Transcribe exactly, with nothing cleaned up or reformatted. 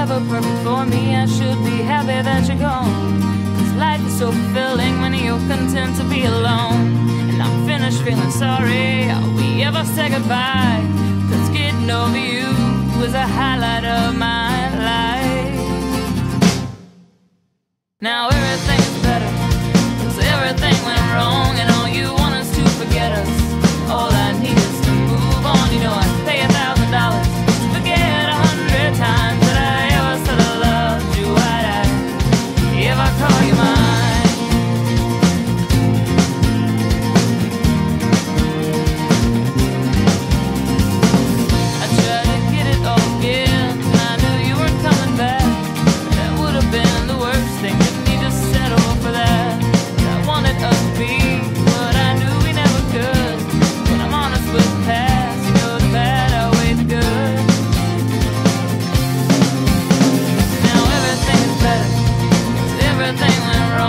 ever perfect for me. I should be happy that you're gone, 'cause life is so fulfilling when you're content to be alone. And I'm finished feeling sorry, will we ever say goodbye? 'Cause getting over you was a highlight of my life. Now